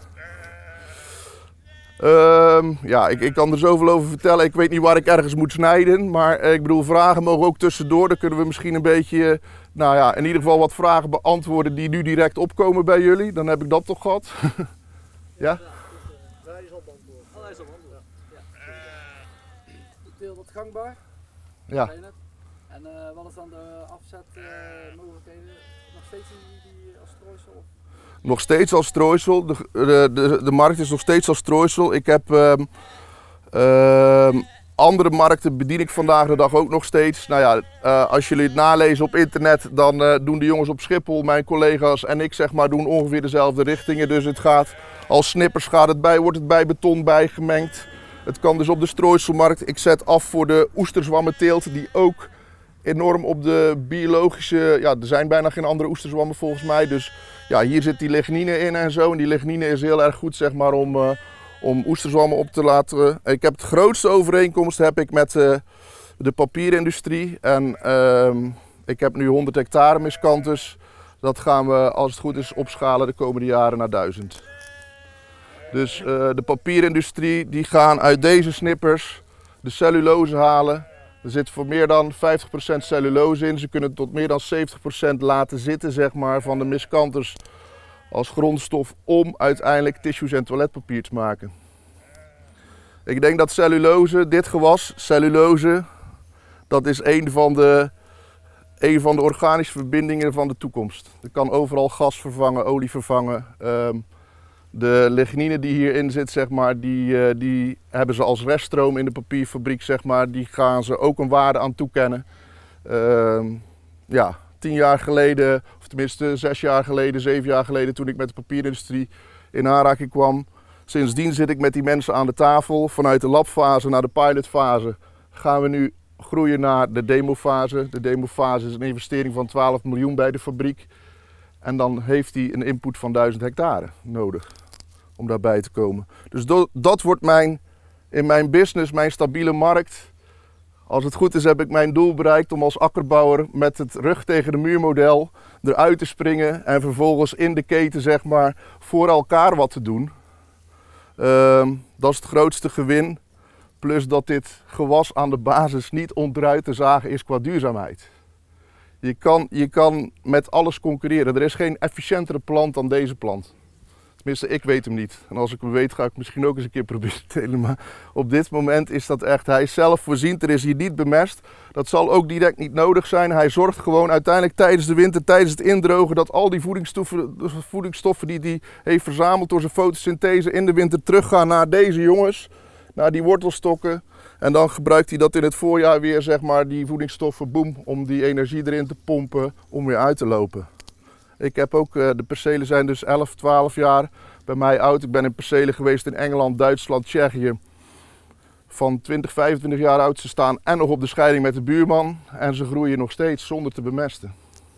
Um, ja, ik, ik kan er zoveel over vertellen. Ik weet niet waar ik ergens moet snijden. Maar eh, ik bedoel, vragen mogen ook tussendoor. Dan kunnen we misschien een beetje, nou ja, in ieder geval wat vragen beantwoorden die nu direct opkomen bij jullie. Dan heb ik dat toch gehad. Ja? Hij is al beantwoord. Oh, hij is al beantwoord. Ja. De teelt wat gangbaar. Ja. En uh, wat is dan de afzetmogelijkheden? Uh, nog steeds die, die als strooisel? Nog steeds als strooisel. De, de, de, de markt is nog steeds als strooisel. Ik heb uh, uh, andere markten bedien ik vandaag de dag ook nog steeds. Nou ja, uh, als jullie het nalezen op internet, dan uh, doen de jongens op Schiphol, mijn collega's en ik zeg maar, doen ongeveer dezelfde richtingen. Dus het gaat als snippers gaat het bij, wordt het bij beton bijgemengd. Het kan dus op de strooiselmarkt. Ik zet af voor de oesterzwammenteelt die ook enorm op de biologische, ja, er zijn bijna geen andere oesterzwammen volgens mij. Dus ja, hier zit die lignine in en zo. En die lignine is heel erg goed zeg maar, om, uh, om oesterzwammen op te laten. Ik heb de grootste overeenkomst heb ik met uh, de papierindustrie. En uh, ik heb nu honderd hectare miscanthus. Dat gaan we, als het goed is, opschalen de komende jaren naar duizend. Dus uh, de papierindustrie die gaan uit deze snippers de cellulose halen. Er zit voor meer dan vijftig procent cellulose in. Ze kunnen tot meer dan zeventig procent laten zitten zeg maar, van de miscanthus als grondstof om uiteindelijk tissues en toiletpapier te maken. Ik denk dat cellulose, dit gewas, cellulose, dat is een van de, een van de organische verbindingen van de toekomst. Er kan overal gas vervangen, olie vervangen. Um, De lignine die hierin zit, zeg maar, die, die hebben ze als reststroom in de papierfabriek, zeg maar, die gaan ze ook een waarde aan toekennen. Uh, ja, tien jaar geleden, of tenminste zes jaar geleden, zeven jaar geleden, toen ik met de papierindustrie in aanraking kwam. Sindsdien zit ik met die mensen aan de tafel. Vanuit de labfase naar de pilotfase gaan we nu groeien naar de demofase. De demofase is een investering van twaalf miljoen bij de fabriek. En dan heeft hij een input van duizend hectare nodig om daarbij te komen. Dus do, dat wordt mijn, in mijn business, mijn stabiele markt. Als het goed is heb ik mijn doel bereikt om als akkerbouwer met het rug tegen de muur model eruit te springen. En vervolgens in de keten zeg maar voor elkaar wat te doen. Uh, dat is het grootste gewin. Plus dat dit gewas aan de basis niet onderuit te zagen is qua duurzaamheid. Je kan, je kan met alles concurreren. Er is geen efficiëntere plant dan deze plant. Tenminste, ik weet hem niet. En als ik hem weet, ga ik misschien ook eens een keer proberen te telen. Maar op dit moment is dat echt, hij is zelf voorziend. Er is hier niet bemest. Dat zal ook direct niet nodig zijn. Hij zorgt gewoon uiteindelijk tijdens de winter, tijdens het indrogen, dat al die voedingsstoffen, voedingsstoffen die hij heeft verzameld door zijn fotosynthese in de winter teruggaan naar deze jongens. Naar die wortelstokken. En dan gebruikt hij dat in het voorjaar weer, zeg maar, die voedingsstoffen, boem, om die energie erin te pompen, om weer uit te lopen. Ik heb ook, de percelen zijn dus elf, twaalf jaar bij mij oud. Ik ben in percelen geweest in Engeland, Duitsland, Tsjechië. Van twintig, vijfentwintig jaar oud. Ze staan en nog op de scheiding met de buurman. En ze groeien nog steeds zonder te bemesten.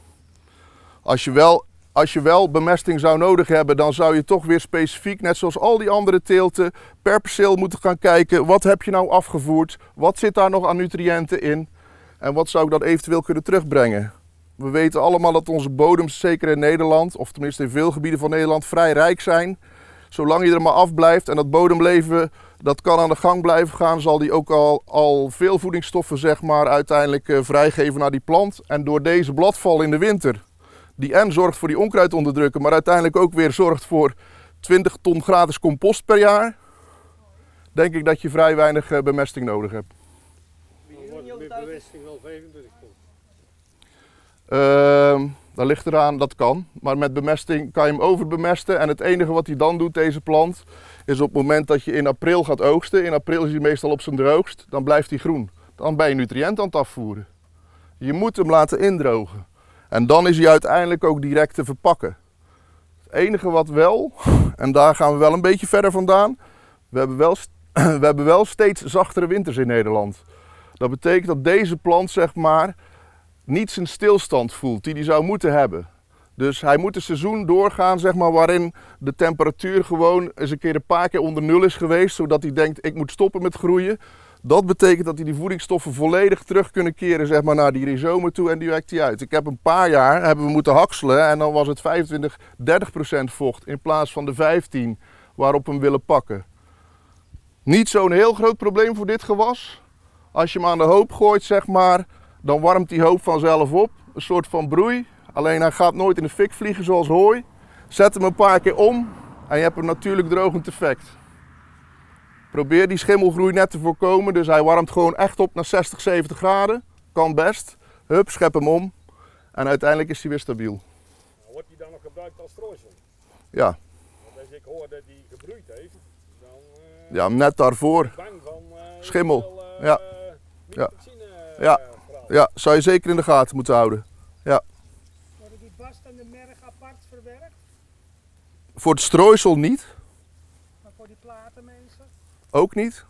Als je wel, als je wel bemesting zou nodig hebben, dan zou je toch weer specifiek, net zoals al die andere teelten, per perceel moeten gaan kijken. Wat heb je nou afgevoerd? Wat zit daar nog aan nutriënten in? En wat zou ik dan eventueel kunnen terugbrengen? We weten allemaal dat onze bodems, zeker in Nederland, of tenminste in veel gebieden van Nederland, vrij rijk zijn. Zolang je er maar afblijft en dat bodemleven, Dat kan aan de gang blijven gaan, zal die ook al, al veel voedingsstoffen zeg maar, uiteindelijk uh, vrijgeven naar die plant. En door deze bladval in de winter, die en zorgt voor die onkruid onderdrukken, maar uiteindelijk ook weer zorgt voor twintig ton gratis compost per jaar, denk ik dat je vrij weinig uh, bemesting nodig hebt. Dan wordt de bemesting wel vijfentwintig ton. Uh, dat ligt eraan, dat kan. Maar met bemesting kan je hem overbemesten. En het enige wat hij dan doet, deze plant, is op het moment dat je in april gaat oogsten. In april is hij meestal op zijn droogst. Dan blijft hij groen. Dan ben je nutriënt aan het afvoeren. Je moet hem laten indrogen. En dan is hij uiteindelijk ook direct te verpakken. Het enige wat wel, en daar gaan we wel een beetje verder vandaan. We hebben wel, we hebben wel steeds zachtere winters in Nederland. Dat betekent dat deze plant, zeg maar, niet zijn stilstand voelt die hij zou moeten hebben. Dus hij moet een seizoen doorgaan, zeg maar, waarin de temperatuur gewoon eens een keer een paar keer onder nul is geweest, zodat hij denkt ik moet stoppen met groeien. Dat betekent dat hij die voedingsstoffen volledig terug kunnen keren, zeg maar, naar die rhizomen toe en die wekt hij uit. Ik heb een paar jaar hebben we moeten hakselen en dan was het vijfentwintig, dertig procent vocht in plaats van de vijftien waarop we hem willen pakken. Niet zo'n heel groot probleem voor dit gewas. Als je hem aan de hoop gooit, zeg maar, dan warmt die hoop vanzelf op. Een soort van broei. Alleen hij gaat nooit in de fik vliegen zoals hooi. Zet hem een paar keer om en je hebt een natuurlijk drogend effect. Probeer die schimmelgroei net te voorkomen. Dus hij warmt gewoon echt op naar zestig, zeventig graden. Kan best. Hup, schep hem om. En uiteindelijk is hij weer stabiel. Nou, wordt hij dan nog gebruikt als strooisel? Ja. Want als ik hoor dat hij gebroeid heeft, dan uh, ja, net daarvoor. bang van uh, Schimmel. Wel, uh, Ja. Ja. Ja. Ja, zou je zeker in de gaten moeten houden. Ja. Worden die bast en de merg apart verwerkt? Voor het strooisel niet. Maar voor die platen mensen? Ook niet.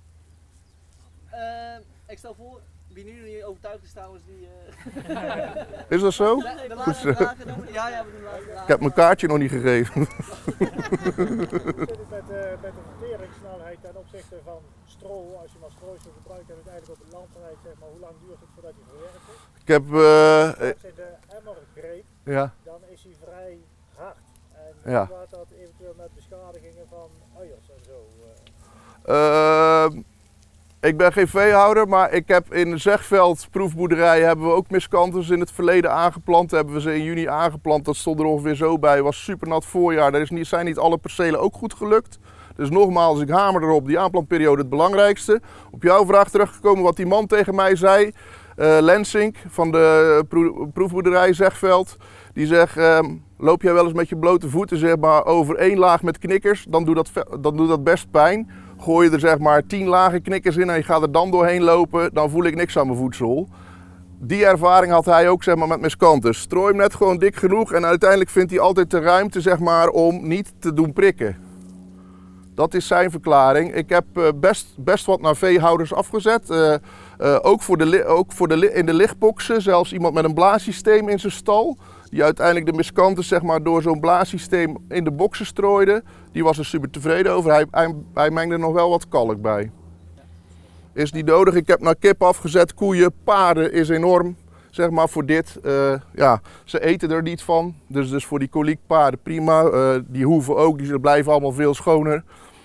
Uh, ik stel voor, wie nu nog niet overtuigd is trouwens, die... Uh... Is dat zo? De, de laatste vragen doen we. Ja, ja, we doen de laatste vragen. Ik heb mijn kaartje nog niet gegeven. Hoe zit het met, uh, met de verteringssnelheid ten opzichte van stro? Als je maar strooisel gebruikt en uiteindelijk op het land rijdt, zeg maar, hoe lang duurt het voordat hij verwerkt is? Ik heb... Uh, Als je de emmer greep, ja. dan is hij vrij hard. En Ja. hoe gaat dat eventueel met beschadigingen van uiers en zo? Uh? Uh, ik ben geen veehouder, maar ik heb in de Zegveld proefboerderij hebben we ook miscanthus in het verleden aangeplant. Hebben we ze in juni aangeplant, dat stond er ongeveer zo bij. Het was super nat voorjaar, er is niet, zijn niet alle percelen ook goed gelukt. Dus nogmaals, ik hamer erop, die aanplantperiode het belangrijkste. Op jouw vraag teruggekomen wat die man tegen mij zei. Uh, Lensink van de pro proefboerderij Zegveld. Die zegt, uh, loop jij wel eens met je blote voeten zeg maar, over één laag met knikkers, dan doet dat, dan doet dat best pijn. Gooi je er zeg maar tien lagen knikkers in en je gaat er dan doorheen lopen, dan voel ik niks aan mijn voedsel. Die ervaring had hij ook zeg maar, met miscanthus. Strooi hem net gewoon dik genoeg en uiteindelijk vindt hij altijd de ruimte zeg maar, om niet te doen prikken. Dat is zijn verklaring. Ik heb uh, best, best wat naar veehouders afgezet. Uh, uh, ook voor de, ook voor de, in de lichtboxen, zelfs iemand met een blaassysteem in zijn stal. Die uiteindelijk de miscanthus zeg maar, door zo'n blaassysteem in de boxen strooide. Die was er super tevreden over. Hij, hij, hij mengde er nog wel wat kalk bij. Is niet nodig. Ik heb naar kip afgezet, koeien, paarden is enorm. Zeg maar voor dit. Uh, ja, ze eten er niet van. Dus, dus voor die koliekpaarden prima. Uh, die hoeven ook, die blijven allemaal veel schoner.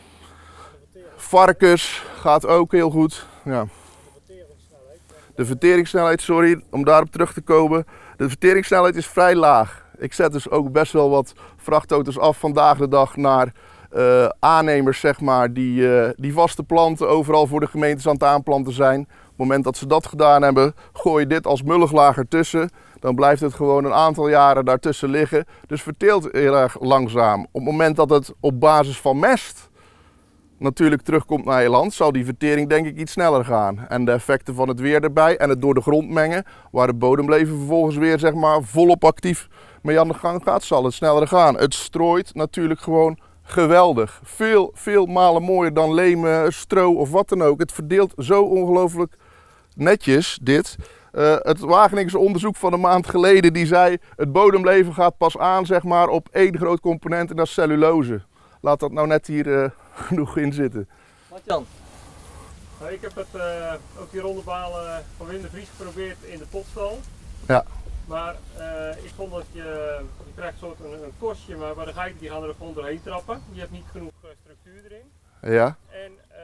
Varkens gaat ook heel goed. Ja. De verteringssnelheid, sorry, om daarop terug te komen. De verteringssnelheid is vrij laag. Ik zet dus ook best wel wat vrachtauto's af vandaag de dag naar uh, aannemers, zeg maar, die, uh, die vaste planten overal voor de gemeentes aan het aanplanten zijn. Op het moment dat ze dat gedaan hebben, gooi je dit als mulliglaag ertussen. Dan blijft het gewoon een aantal jaren daartussen liggen. Dus verteelt heel erg langzaam. Op het moment dat het op basis van mest natuurlijk terugkomt naar je land, zal die vertering denk ik iets sneller gaan. En de effecten van het weer erbij en het door de grond mengen, waar het bodemleven vervolgens weer zeg maar volop actief mee aan de gang gaat, zal het sneller gaan. Het strooit natuurlijk gewoon geweldig. Veel, veel malen mooier dan leem, stro of wat dan ook. Het verdeelt zo ongelooflijk netjes dit. Uh, het Wageningse onderzoek van een maand geleden die zei het bodemleven gaat pas aan zeg maar, op één groot component en dat is cellulose. Laat dat nou net hier uh, genoeg in zitten. Martjan? Nou, ik heb het uh, ook die rondebalen van Wim de Vries geprobeerd in de potstal. Ja. Maar uh, ik vond dat je, je krijgt een soort een, een kostje, maar, maar de geiten die gaan er gewoon doorheen trappen. Je hebt niet genoeg uh, structuur erin. Ja. En uh,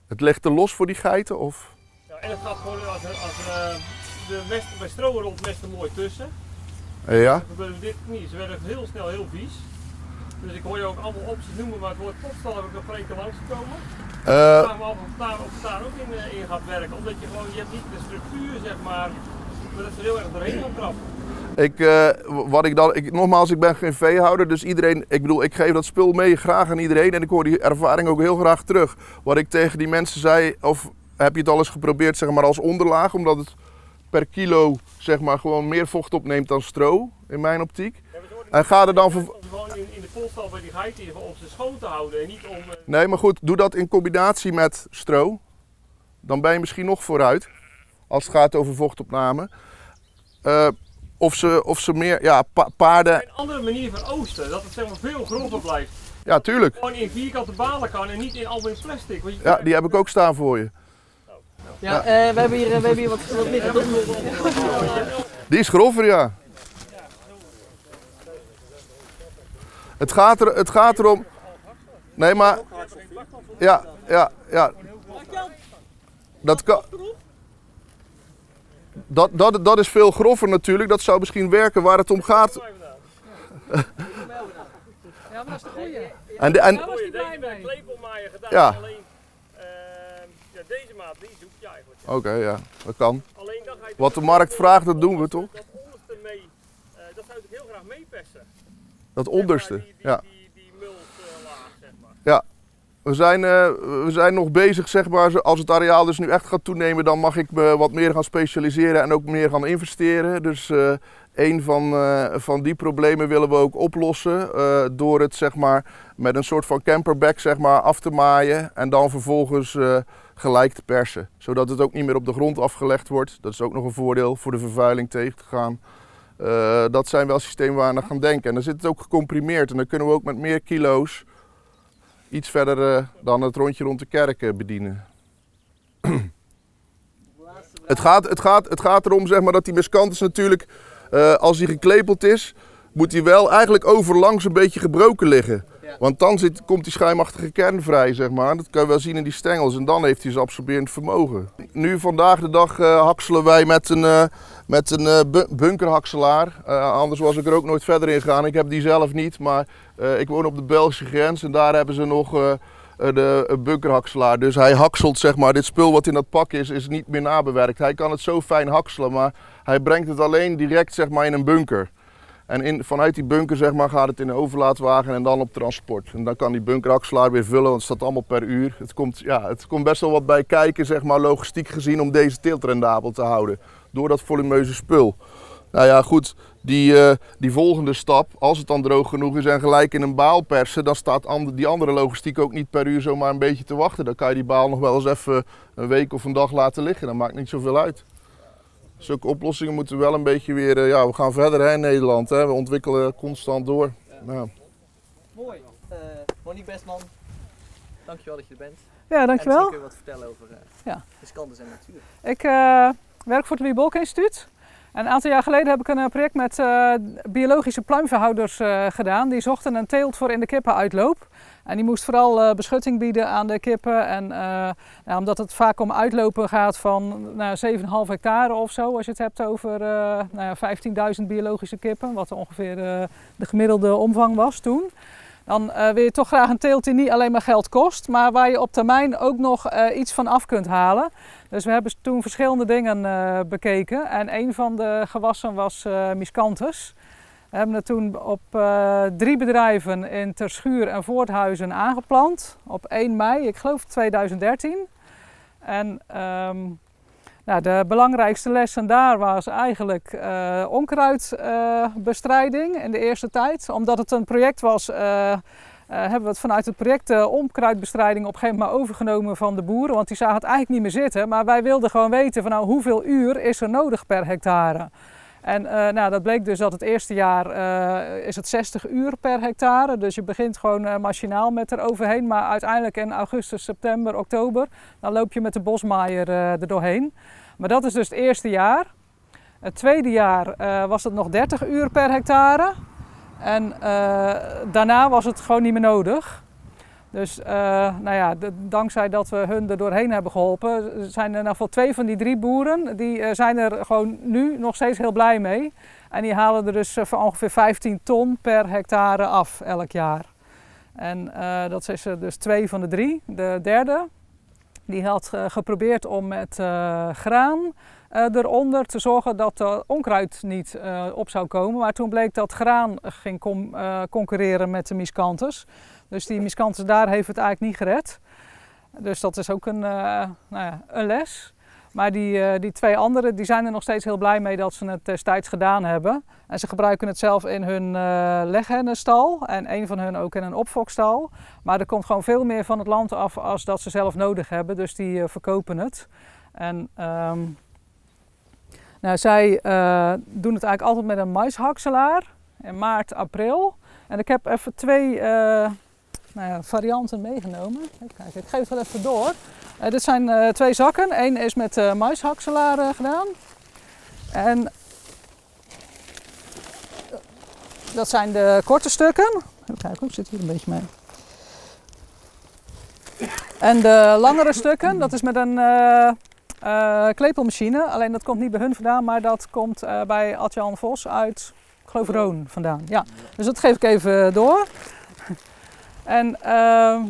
Het ligt er los voor die geiten? Of? Ja, en het gaat gewoon als, als uh, de mest, bij stro rond mest er mooi tussen. Ja. Dat gebeurde dit niet. Ze werden heel snel heel vies. Dus ik hoor je ook allemaal opties noemen, maar het woord potstal heb ik nog geen keer langsgekomen. Ik vraag me af of het daar, of het daar ook in, uh, in gaat werken. Omdat je gewoon, je hebt niet de structuur zeg maar, maar dat ze heel erg doorheen gaan trappen. Ik, uh, wat ik dan, ik, nogmaals, ik ben geen veehouder, dus iedereen, ik bedoel, ik geef dat spul mee graag aan iedereen en ik hoor die ervaring ook heel graag terug. Wat ik tegen die mensen zei, of heb je het al eens geprobeerd zeg maar als onderlaag, omdat het per kilo zeg maar gewoon meer vocht opneemt dan stro, in mijn optiek. Ja, en ga er dan voor... Gewoon in, in de polstal bij die geiten om ze schoon te houden en niet om... Uh... Nee, maar goed, doe dat in combinatie met stro. Dan ben je misschien nog vooruit, als het gaat over vochtopname. Uh, Of ze, of ze meer, ja, pa paarden... Een andere manier van oosten, dat het zeg maar veel grover blijft. Ja, tuurlijk. Gewoon in vierkante balen kan en niet in al in plastic. Want je ja, die heb ik ook staan voor je. Ja, uh, we hebben hier, we hebben hier wat, wat meer. Die is grover, ja. Het gaat, er, het gaat erom... Nee, maar... Ja, ja, ja. Dat kan... Dat, dat, dat is veel grover natuurlijk, dat zou misschien werken waar het om gaat. Ja, maar dat is de goeie. En de, en, Daar was hij blij deze mee. klepelmaaier gedaan, Ja. alleen uh, ja, deze maat die zoek je eigenlijk. Oké, okay, ja, dat kan. Alleen dan ga je Wat de markt vraagt, dat doen we toch? Dat onderste mee, uh, dat zou ik heel graag meepersen. Dat onderste, die, die, ja. Die, die, die multlaag, zeg maar. Ja. We zijn, uh, we zijn nog bezig, zeg maar, als het areaal dus nu echt gaat toenemen, dan mag ik me wat meer gaan specialiseren en ook meer gaan investeren. Dus uh, een van, uh, van die problemen willen we ook oplossen uh, door het zeg maar, met een soort van camperback zeg maar, af te maaien en dan vervolgens uh, gelijk te persen. Zodat het ook niet meer op de grond afgelegd wordt. Dat is ook nog een voordeel voor de vervuiling tegen te gaan. Uh, dat zijn wel systemen waar we aan gaan denken. En dan zit het ook gecomprimeerd en dan kunnen we ook met meer kilo's iets verder uh, dan het rondje rond de kerk uh, bedienen. het, gaat, het, gaat, het gaat erom zeg maar, dat die miscanthus natuurlijk, uh, als die geklepeld is, moet die wel eigenlijk overlangs een beetje gebroken liggen. Ja. Want dan zit, komt die schuimachtige kern vrij, zeg maar. Dat kan je wel zien in die stengels en dan heeft hij zijn absorberend vermogen. Nu vandaag de dag uh, hakselen wij met een, uh, met een uh, bu bunkerhakselaar. Uh, anders was ik er ook nooit verder in gegaan. Ik heb die zelf niet, maar uh, ik woon op de Belgische grens en daar hebben ze nog uh, de uh, bunkerhakselaar. Dus hij hakselt, zeg maar, dit spul wat in dat pak is, is niet meer nabewerkt. Hij kan het zo fijn hakselen, maar hij brengt het alleen direct, zeg maar, in een bunker. En in, vanuit die bunker zeg maar, gaat het in een overlaatwagen en dan op transport. En dan kan die bunkerhakselaar weer vullen, want het staat allemaal per uur. Het komt, ja, het komt best wel wat bij kijken, zeg maar, logistiek gezien, om deze teelt rendabel te houden. Door dat volumeuze spul. Nou ja, goed, die, uh, die volgende stap, als het dan droog genoeg is en gelijk in een baal persen, dan staat and die andere logistiek ook niet per uur zomaar een beetje te wachten. Dan kan je die baal nog wel eens even een week of een dag laten liggen. Dat maakt niet zoveel uit. Zulke oplossingen moeten wel een beetje weer, uh, ja, we gaan verder hè, in Nederland, hè. We ontwikkelen constant door. Ja. Ja. Mooi. Uh, Monique Bestman, dankjewel dat je er bent. Ja, dankjewel. En kun je wat vertellen over uh, ja. miscanthus en natuur. Ik uh, werk voor het Louis Bolk Instituut. En een aantal jaar geleden heb ik een project met uh, biologische pluimveehouders uh, gedaan. Die zochten een teelt voor in de kippenuitloop. En die moest vooral uh, beschutting bieden aan de kippen. En uh, ja, omdat het vaak om uitlopen gaat van nou, zeven komma vijf hectare of zo. Als je het hebt over uh, nou ja, vijftienduizend biologische kippen. Wat ongeveer uh, de gemiddelde omvang was toen. Dan uh, wil je toch graag een teelt die niet alleen maar geld kost. Maar waar je op termijn ook nog uh, iets van af kunt halen. Dus we hebben toen verschillende dingen uh, bekeken. En een van de gewassen was uh, miscanthus. We hebben het toen op uh, drie bedrijven in Terschuur en Voorthuizen aangeplant. Op één mei, ik geloof tweeduizend dertien. En um, nou, de belangrijkste lessen daar was eigenlijk uh, onkruidbestrijding uh, in de eerste tijd. Omdat het een project was, uh, uh, hebben we het vanuit het project uh, onkruidbestrijding op een gegeven moment overgenomen van de boeren. Want die zagen het eigenlijk niet meer zitten. Maar wij wilden gewoon weten van nou, hoeveel uur is er nodig per hectare. En uh, nou, dat bleek dus dat het eerste jaar uh, is het zestig uur per hectare. Dus je begint gewoon uh, machinaal met eroverheen. Maar uiteindelijk in augustus, september, oktober, dan loop je met de bosmaaier uh, er doorheen. Maar dat is dus het eerste jaar. Het tweede jaar uh, was het nog dertig uur per hectare. En uh, daarna was het gewoon niet meer nodig. Dus uh, nou ja, de, dankzij dat we hun er doorheen hebben geholpen, zijn er in ieder geval twee van die drie boeren, die uh, zijn er gewoon nu nog steeds heel blij mee. En die halen er dus uh, voor ongeveer vijftien ton per hectare af elk jaar. En uh, dat is uh, dus twee van de drie. De derde, die had uh, geprobeerd om met uh, graan uh, eronder te zorgen dat de onkruid niet uh, op zou komen. Maar toen bleek dat graan ging com uh, concurreren met de miscanthus. Dus die miscanthus daar heeft het eigenlijk niet gered. Dus dat is ook een, uh, nou ja, een les. Maar die, uh, die twee anderen die zijn er nog steeds heel blij mee dat ze het destijds gedaan hebben. En ze gebruiken het zelf in hun uh, leghennenstal en een van hun ook in een opfokstal. Maar er komt gewoon veel meer van het land af als dat ze zelf nodig hebben. Dus die uh, verkopen het. En um, nou, zij uh, doen het eigenlijk altijd met een maishakselaar in maart, april. En ik heb even twee uh, nou ja, varianten meegenomen. Even kijken, ik geef het wel even door. Uh, dit zijn uh, twee zakken. Eén is met uh, maishakselaar uh, gedaan. En dat zijn de korte stukken. Even kijken, ik zit hier een beetje mee. En de langere stukken, dat is met een uh, uh, klepelmachine. Alleen dat komt niet bij hun vandaan, maar dat komt uh, bij Adjan Vos uit, ik geloof Roon vandaan. Ja. Dus dat geef ik even door. En uh,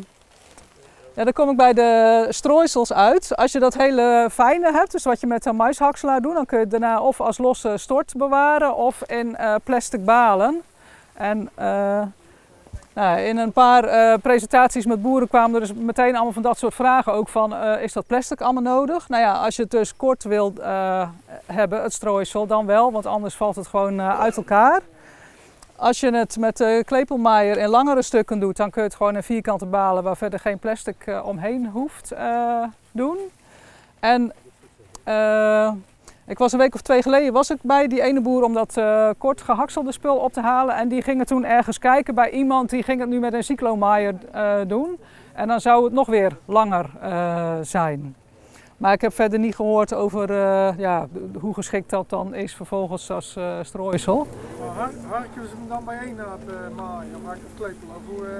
ja, dan kom ik bij de strooisels uit. Als je dat hele fijne hebt, dus wat je met een maishakselaar doet, dan kun je het daarna of als losse stort bewaren of in uh, plastic balen. En uh, nou, in een paar uh, presentaties met boeren kwamen er dus meteen allemaal van dat soort vragen ook van, uh, is dat plastic allemaal nodig? Nou ja, als je het dus kort wilt uh, hebben, het strooisel, dan wel, want anders valt het gewoon uh, uit elkaar. Als je het met de klepelmaaier in langere stukken doet, dan kun je het gewoon in vierkante balen waar verder geen plastic uh, omheen hoeft uh, doen. En uh, ik was een week of twee geleden was ik bij die ene boer om dat uh, kort gehakselde spul op te halen. En die gingen toen ergens kijken bij iemand die ging het nu met een cyclomaaier uh, doen. En dan zou het nog weer langer uh, zijn. Maar ik heb verder niet gehoord over uh, ja, hoe geschikt dat dan is vervolgens als uh, strooisel. Maar harken ze hem dan bijeen na het uh, maaien of harken het klepelen? Of hoe, uh...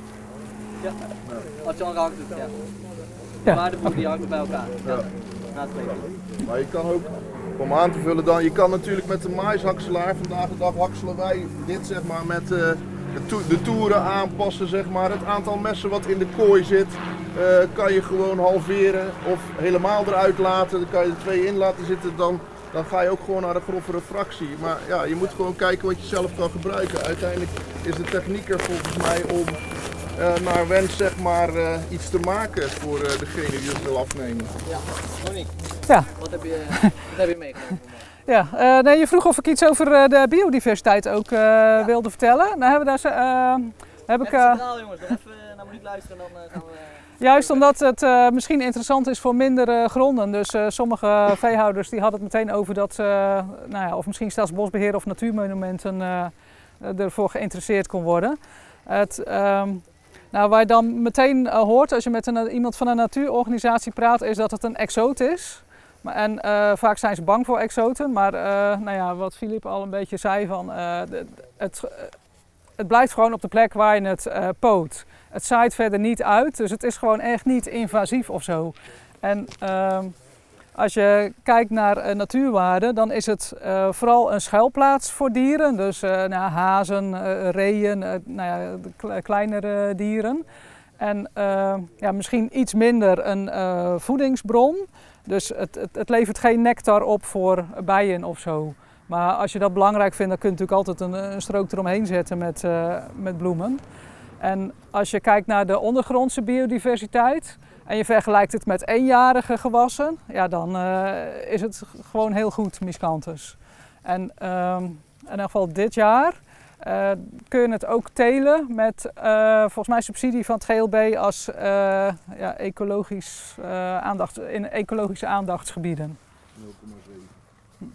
Ja, als je al raakt doet, ja. Ja. Maar de boer die hangt bij elkaar. Ja. Na het klepelen. Maar je kan ook, om aan te vullen dan, je kan natuurlijk met de maishakselaar, vandaag de dag hakselen wij dit zeg maar met uh, de, to de toeren aanpassen zeg maar. Het aantal messen wat in de kooi zit, uh, kan je gewoon halveren of helemaal eruit laten. Dan kan je er twee in laten zitten, dan, dan ga je ook gewoon naar een grovere fractie. Maar ja, je moet gewoon kijken wat je zelf kan gebruiken. Uiteindelijk is de techniek er volgens mij om uh, naar wens zeg maar uh, iets te maken voor uh, degene die het wil afnemen. Ja, Monique. Ja. Wat heb je, wat heb je meegenomen? Ja, uh, nee, je vroeg of ik iets over uh, de biodiversiteit ook uh, ja. wilde vertellen. Nou hebben we daar, uh, heb ik, uh, centraal, jongens, nog even naar Monique luisteren en dan uh, gaan we... Uh, juist omdat het uh, misschien interessant is voor mindere gronden. Dus uh, sommige veehouders die hadden het meteen over dat, uh, nou ja, of misschien Staatsbosbeheer of natuurmonumenten uh, ervoor geïnteresseerd kon worden. Het, uh, nou, waar je dan meteen uh, hoort als je met een, iemand van een natuurorganisatie praat, is dat het een exoot is. En uh, vaak zijn ze bang voor exoten, maar uh, nou ja, wat Filip al een beetje zei, van, uh, het, het blijft gewoon op de plek waar je het uh, poot. Het zaait verder niet uit, dus het is gewoon echt niet invasief of zo. En uh, als je kijkt naar uh, natuurwaarde, dan is het uh, vooral een schuilplaats voor dieren. Dus uh, nou, hazen, uh, reeën, uh, nou ja, de kleinere dieren. En uh, ja, misschien iets minder een uh, voedingsbron. Dus het, het, het levert geen nectar op voor bijen of zo. Maar als je dat belangrijk vindt, dan kun je natuurlijk altijd een, een strook eromheen zetten met, uh, met bloemen. En als je kijkt naar de ondergrondse biodiversiteit en je vergelijkt het met eenjarige gewassen, ja, dan uh, is het gewoon heel goed, miscanthus. En uh, in ieder geval dit jaar uh, kun je het ook telen met uh, volgens mij subsidie van het G L B als uh, ja, ecologisch, uh, aandacht, in ecologische aandachtsgebieden. nul komma zeven.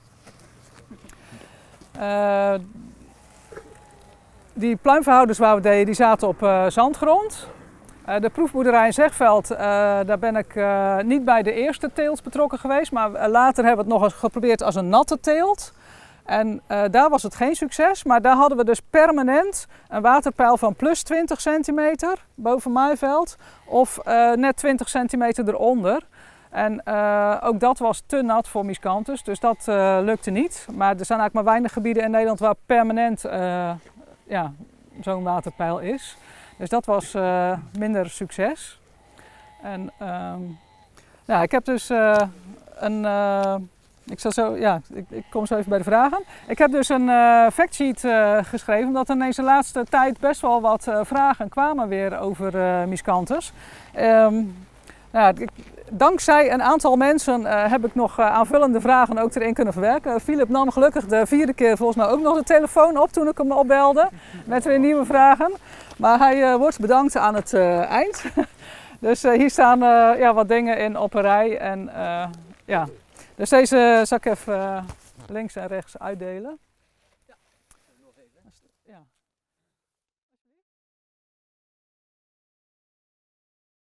Uh, die pluimverhouders waar we deden, die zaten op uh, zandgrond. Uh, de proefboerderij in Zegveld, uh, daar ben ik uh, niet bij de eerste teelt betrokken geweest, maar later hebben we het nog eens geprobeerd als een natte teelt. En uh, daar was het geen succes, maar daar hadden we dus permanent een waterpeil van plus twintig centimeter boven maaiveld of uh, net twintig centimeter eronder. En uh, ook dat was te nat voor miscanthus, dus dat uh, lukte niet. Maar er zijn eigenlijk maar weinig gebieden in Nederland waar permanent uh, ja, zo'n waterpeil is. Dus dat was uh, minder succes. En um, ja, ik heb dus uh, een... Uh, Ik, zal zo, ja, ik, ik kom zo even bij de vragen. Ik heb dus een uh, factsheet uh, geschreven, omdat er ineens de laatste tijd best wel wat uh, vragen kwamen weer over uh, miscanthus. Um, nou, ik, dankzij een aantal mensen uh, heb ik nog uh, aanvullende vragen ook erin kunnen verwerken. Philip nam gelukkig de vierde keer volgens mij ook nog de telefoon op toen ik hem opbelde met weer nieuwe vragen. Maar hij uh, wordt bedankt aan het uh, eind. Dus uh, hier staan uh, ja, wat dingen in op een rij. En, uh, ja. Dus deze zal ik even uh, links en rechts uitdelen.